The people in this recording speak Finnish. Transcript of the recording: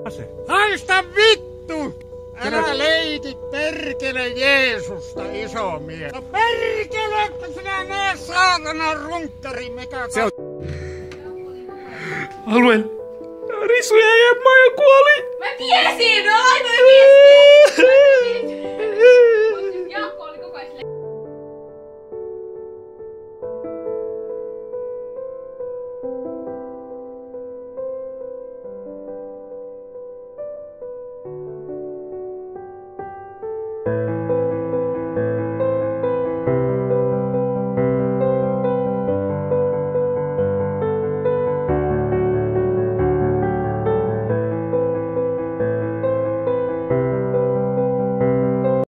Haista vittu! Älä leiki perkele Jeesusta, iso mies. No perkele, että sinä näe saatana runkkari, mikä... Se on... Alueen. Risu jäi ja Maija kuoli. Mä tiesin, mä laitoin viestiä.